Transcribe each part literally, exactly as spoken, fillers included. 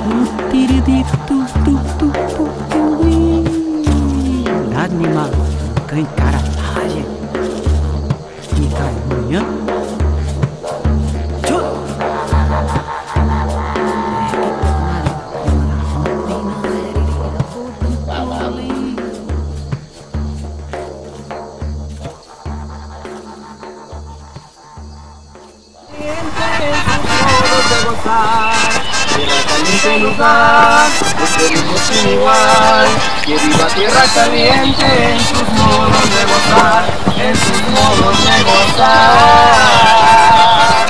Nima kay cara haje ni kai munya chut Caliente lugar, este ritmo sin igual, que viva tierra caliente en sus modos de gozar, en sus modos de gozar.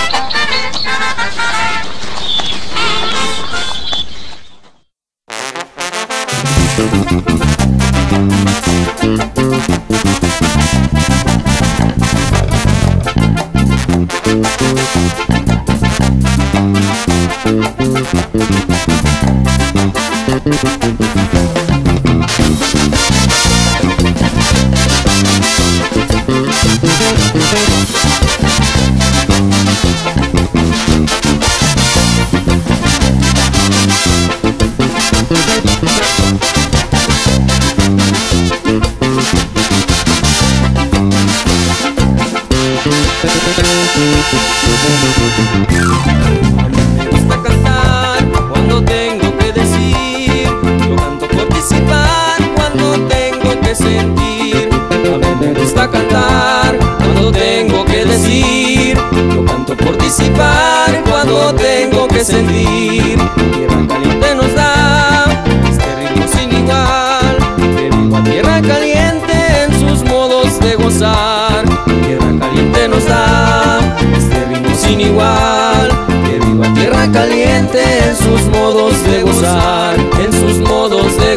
Me gusta cantar cuando tengo que decir, yo canto participar cuando tengo que sentir. A mí me gusta cantar cuando tengo que decir, yo canto participar cuando tengo que sentir. Tierra caliente nos da este ritmo sin igual, que viva tierra caliente en sus modos de gozar. Tierra caliente nos da este ritmo sin igual, que viva tierra caliente en sus modos de gozar, en sus modos de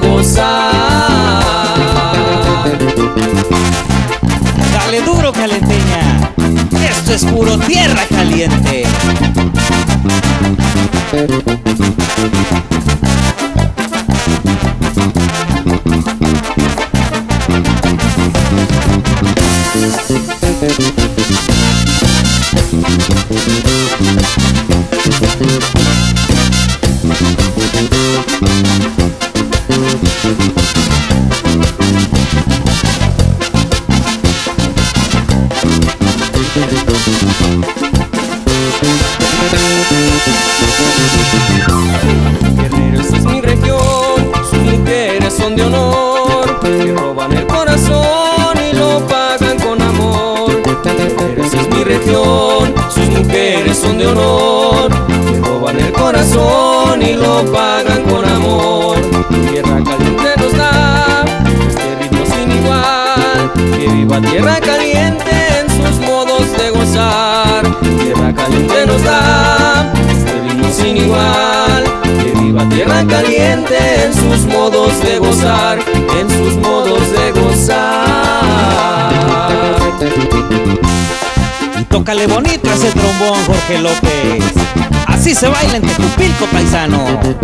gozar. Dale duro, calenteña, esto es puro tierra caliente. Guerrero, esta es mi región, sus mujeres son de honor, que roban el corazón y lo pagan con amor. Guerrero, esta es mi región, sus mujeres son de honor, que roban el corazón y lo pagan con amor. Tierra caliente nos da este ritmo sin igual, que viva tierra caliente en sus modos de gozar. Tierra caliente nos da este ritmo sin igual, que viva tierra caliente en sus modos de gozar, en sus modos de gozar. Y tócale bonito ese trombón, Jorge López. Así se baila en Tejupilco, paisano.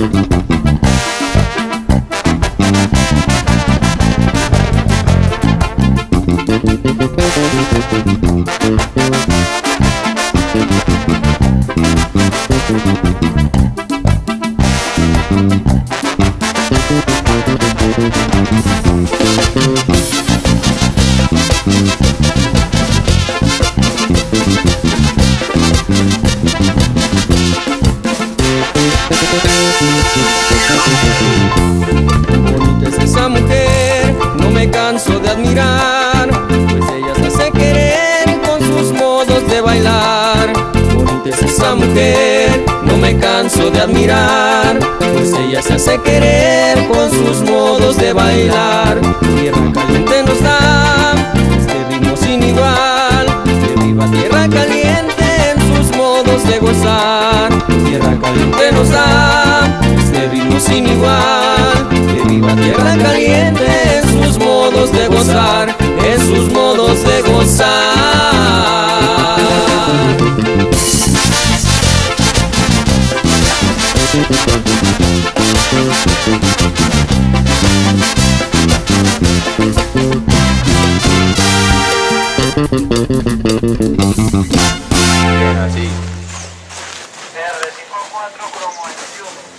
Bonita es esa mujer, no me canso de admirar, pues ella se hace querer con sus modos de bailar. Bonita es esa mujer, no me canso de admirar, pues ella se hace querer con sus modos de bailar. Tierra caliente nos da este ritmo sin igual, que viva tierra caliente en sus modos de gozar. Tierra caliente nos da este ritmo sin igual, que viva tierra caliente en sus modos de gozar, en sus modos de gozar.